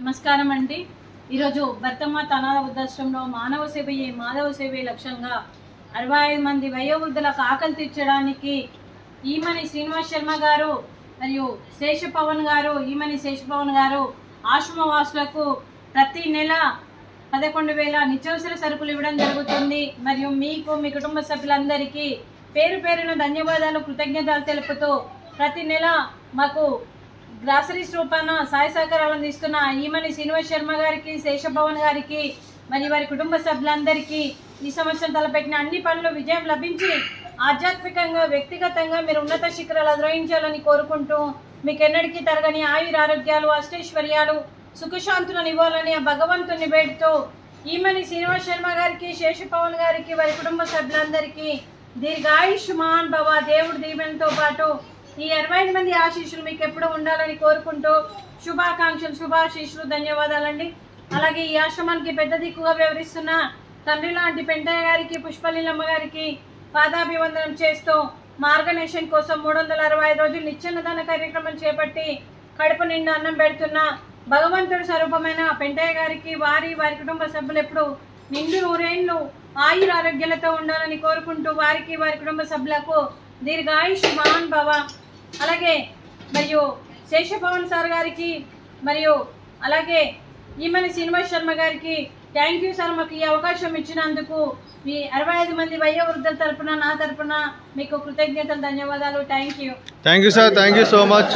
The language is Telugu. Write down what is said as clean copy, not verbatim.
నమస్కారం అండి. ఈరోజు భర్తమాత అనాథ వృద్ధాశ్రమంలో మానవ సేవయే మాధవ సేవే లక్ష్యంగా 65 మంది వయోవృద్ధులకు ఆకలి తీర్చడానికి ఈమని శ్రీనివాస్ శర్మ గారు మరియు శేషపవన్ గారు ఆశ్రమవాసులకు ప్రతి నెల 11,000 నిత్యావసర సరుకులు ఇవ్వడం జరుగుతుంది. మరియు మీకు మీ కుటుంబ సభ్యులందరికీ పేరు పేరున ధన్యవాదాలు కృతజ్ఞతలు తెలుపుతూ ప్రతి నెల మాకు గ్రాసరీస్ రూపాన సహాయ సహకారాలు అందిస్తున్న ఈమని శ్రీనివాస్ శర్మ గారికి, శేషభవన్ గారికి మరియు వారి కుటుంబ సభ్యులందరికీ ఈ సంవత్సరం తలపెట్టిన అన్ని పనులు విజయం లభించి ఆధ్యాత్మికంగా వ్యక్తిగతంగా మీరు ఉన్నత శిఖరాలు అధిరోహించాలని కోరుకుంటూ మీకు ఎన్నటికీ తరగని ఆయుర ఆరోగ్యాలు అష్టైశ్వర్యాలు సుఖశాంతులను ఇవ్వాలని ఆ భగవంతుని వేడుతూ ఈమని శ్రీనివాస్ శర్మ గారికి, శేషపవన్ గారికి, వారి కుటుంబ సభ్యులందరికీ దీర్ఘాయుష్మాన్ భవ దేవుడి దీవెనతో పాటు ఈ 65 మంది ఆశీస్సులు మీకు ఎప్పుడూ ఉండాలని కోరుకుంటూ శుభాకాంక్షలు, శుభాశీస్సులు, ధన్యవాదాలండి. అలాగే ఈ ఆశ్రమానికి పెద్ద దిక్కుగా వ్యవహరిస్తున్న తండ్రి లాంటి పెంటయ్య గారికి, పుష్పలీలమ్మ గారికి పాదాభివందనం చేస్తూ మార్గనేషన్ కోసం 365 రోజులు నిత్యాన్నదాన కార్యక్రమం చేపట్టి కడుపు నిండా అన్నం పెడుతున్న భగవంతుడి స్వరూపమైన పెంటయ్య గారికి, వారి కుటుంబ సభ్యులు ఎప్పుడు నిండు 100 ఏళ్ళు ఆయుర ఆరోగ్యాలతో ఉండాలని కోరుకుంటూ వారికి, వారి కుటుంబ సభ్యులకు దీర్ఘాయుష్మాన్ భవ. అలాగే మరియు శేషపవన్ సార్ గారికి మరియు అలాగే ఈమని శ్రీనివాస్ శర్మ గారికి థ్యాంక్ యూ సార్, మాకు ఈ అవకాశం ఇచ్చినందుకు మీ 65 మంది వయోవృద్ధుల తరపున నా తరపున మీకు కృతజ్ఞతలు, ధన్యవాదాలు. Thank you sir, thank you so much.